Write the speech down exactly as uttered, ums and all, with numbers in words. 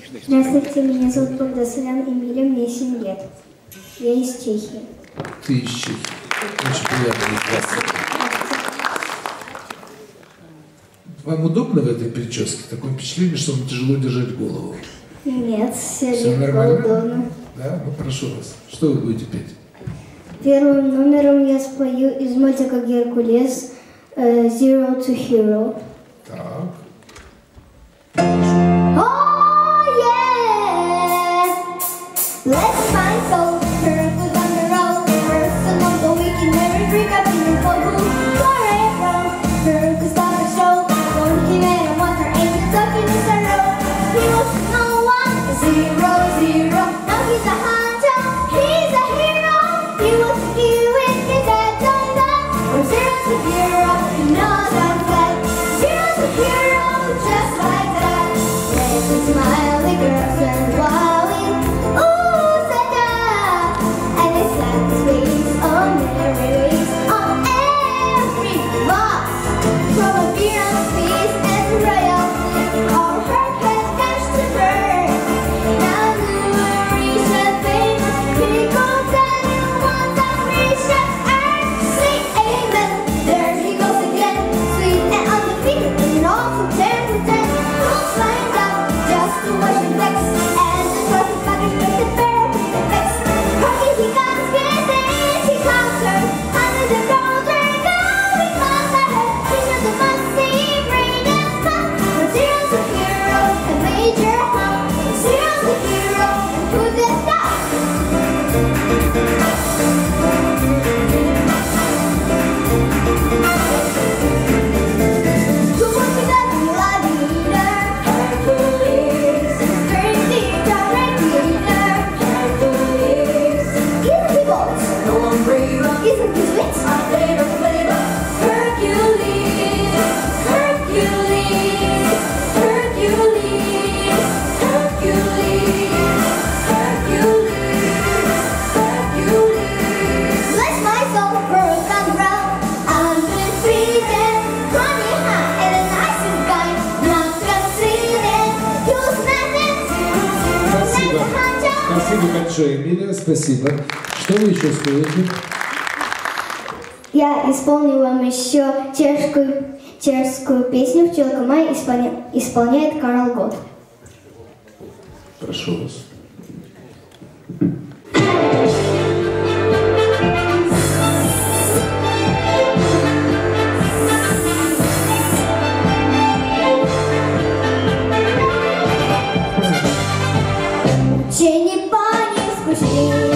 Здравствуйте, меня зовут Багдасарян Эмилия, мне семь лет. Я из Чехии. Ты из Чехии. Очень приятно. Здравствуйте. Вам удобно в этой прическе? Такое впечатление, что вам тяжело держать голову. Нет, все, Все легко, нормально? удобно. Да? Ну, прошу вас. Что вы будете петь? Первым номером я спою из мультика «Геркулес» uh, «Zero to Hero». Так. Oh, yeah! Let's find soul, Hercules on the road, person of the week in every freak up in your phone. Forever, Hercules on the show, don't give it a water, ain't you stuck in his road? He was no one, zero, zero, now he's a hunter, he's a hero. He was a hero with his head on that, from zero to hero, you know that's that. Zero to hero, just like that. Smiley girls and wildly, ooh, Santa, and it's like the space on every race, on every box, from a beer on space and royalty, all her head dashed to burn. Now the reach that famous pickles and you want that reach that earth, say amen. There he goes again, sweet and undefeated, and also ten for ten, don't find out. Just to watch the flex, and the trophy package with the bear with the flex. Rocky he comes, get in, he conquers. Under the roller, going on the head. He's not the musty, brain and fun. From zero to hero, a major hump. Zero to hero, and who did that? To what we got, we love leader. Hercules, crazy director. Hercules, isn't he bold? No one braver. Isn't his wits? A flavor, flavor. Hercules, Hercules, Hercules, Hercules, Hercules, Hercules. Bless my soul, pearls on the ground. I'm been freezing, honey high, and a nice guy. Not just sleeping, use nothing. Спасибо. Спасибо большое, Эмилия. Спасибо. Что вы еще споете? Я исполню вам еще чешскую, чешскую песню «Пчелка Май» исполня, исполняет Карл Гот. Прошу вас. Учение по ним скучнее.